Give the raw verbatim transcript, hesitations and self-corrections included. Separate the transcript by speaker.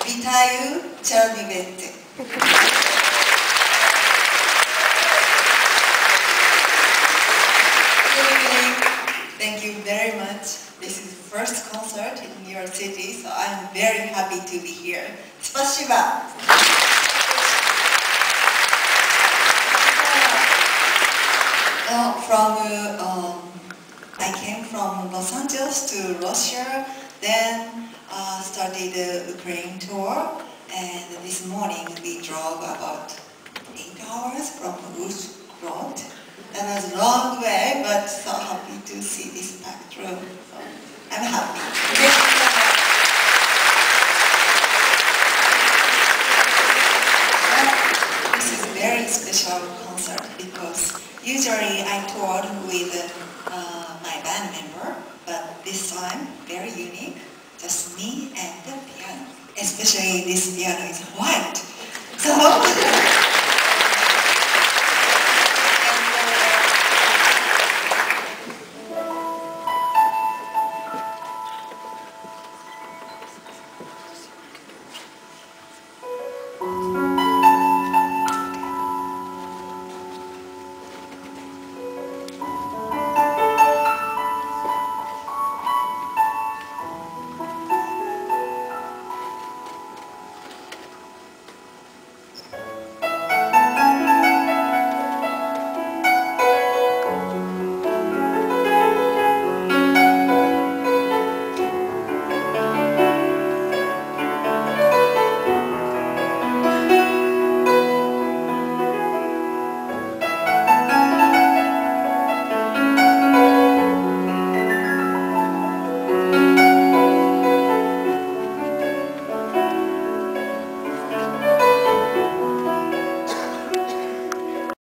Speaker 1: Vitayu Charmibete. Good evening. Thank you very much. This is the first concert in your city, so I'm very happy to be here. Spasiba. Uh, from uh, um, I came from Los Angeles to Russia, then uh, started the Ukraine tour, and this morning we drove about eight hours from Uzhhorod. That was a long way, but so happy to see this packed room. So I'm happy. This is a very special concert because usually I toured with uh, my band member, but this time very unique, just me and the piano. Especially this piano is white. So